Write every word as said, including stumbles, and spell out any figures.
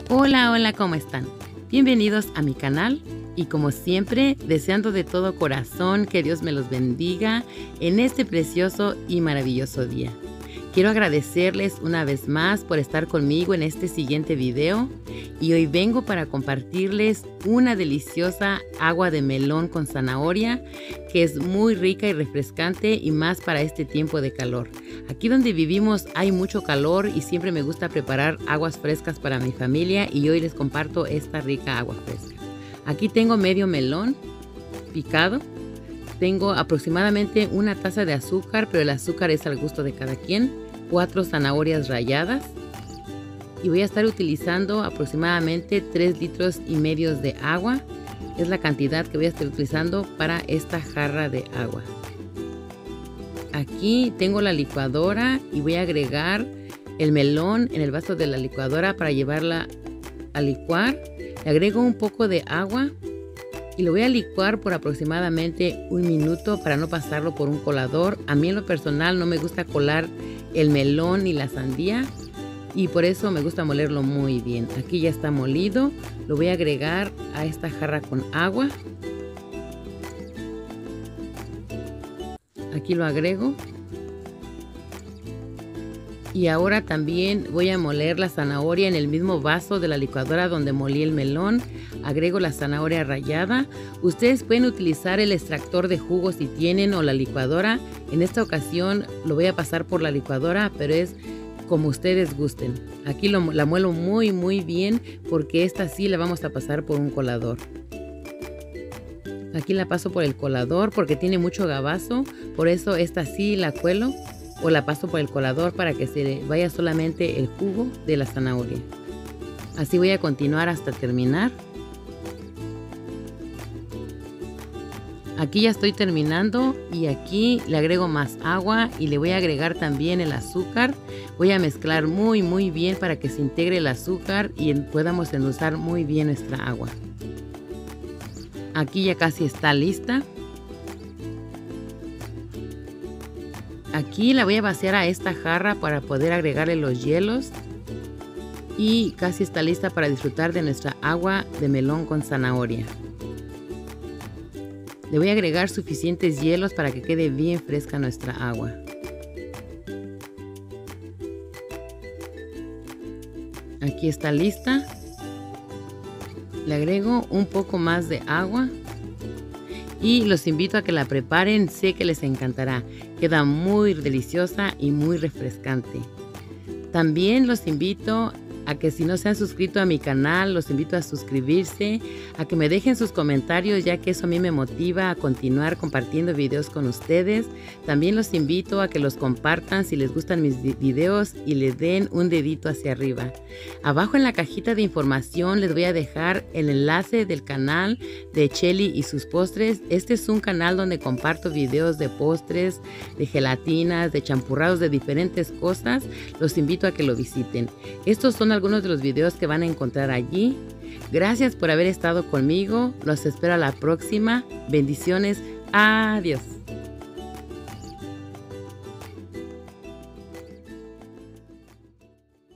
Hola, hola, ¿cómo están? Bienvenidos a mi canal y como siempre, deseando de todo corazón que Dios me los bendiga en este precioso y maravilloso día. Quiero agradecerles una vez más por estar conmigo en este siguiente video y hoy vengo para compartirles una deliciosa agua de melón con zanahoria que es muy rica y refrescante y más para este tiempo de calor. Aquí donde vivimos hay mucho calor y siempre me gusta preparar aguas frescas para mi familia y hoy les comparto esta rica agua fresca. Aquí tengo medio melón picado. Tengo aproximadamente una taza de azúcar, pero el azúcar es al gusto de cada quien. Cuatro zanahorias ralladas. Y voy a estar utilizando aproximadamente tres litros y medio de agua. Es la cantidad que voy a estar utilizando para esta jarra de agua. Aquí tengo la licuadora y voy a agregar el melón en el vaso de la licuadora para llevarla a licuar. Le agrego un poco de agua. Y lo voy a licuar por aproximadamente un minuto para no pasarlo por un colador. A mí en lo personal no me gusta colar el melón ni la sandía y por eso me gusta molerlo muy bien. Aquí ya está molido. Lo voy a agregar a esta jarra con agua. Aquí lo agrego. Y ahora también voy a moler la zanahoria en el mismo vaso de la licuadora donde molí el melón. Agrego la zanahoria rallada. Ustedes pueden utilizar el extractor de jugo si tienen o la licuadora. En esta ocasión lo voy a pasar por la licuadora, pero es como ustedes gusten. Aquí lo, la muelo muy muy bien porque esta sí la vamos a pasar por un colador. Aquí la paso por el colador porque tiene mucho gabazo, por eso esta sí la cuelo. O la paso por el colador para que se vaya solamente el jugo de la zanahoria. Así voy a continuar hasta terminar. Aquí ya estoy terminando y aquí le agrego más agua y le voy a agregar también el azúcar. Voy a mezclar muy muy bien para que se integre el azúcar y podamos endulzar muy bien nuestra agua. Aquí ya casi está lista. Aquí la voy a vaciar a esta jarra para poder agregarle los hielos. Y casi está lista para disfrutar de nuestra agua de melón con zanahoria. Le voy a agregar suficientes hielos para que quede bien fresca nuestra agua. Aquí está lista. Le agrego un poco más de agua. Y los invito a que la preparen, sé que les encantará. Queda muy deliciosa y muy refrescante. También los invito a que si no se han suscrito a mi canal, los invito a suscribirse, a que me dejen sus comentarios ya que eso a mí me motiva a continuar compartiendo videos con ustedes. También los invito a que los compartan si les gustan mis videos y le den un dedito hacia arriba. Abajo en la cajita de información les voy a dejar el enlace del canal de Chelly y sus postres. Este es un canal donde comparto videos de postres, de gelatinas, de champurrados, de diferentes cosas. Los invito a que lo visiten. Estos son algunos de los videos que van a encontrar allí. Gracias por haber estado conmigo. Los espero a la próxima. Bendiciones. Adiós.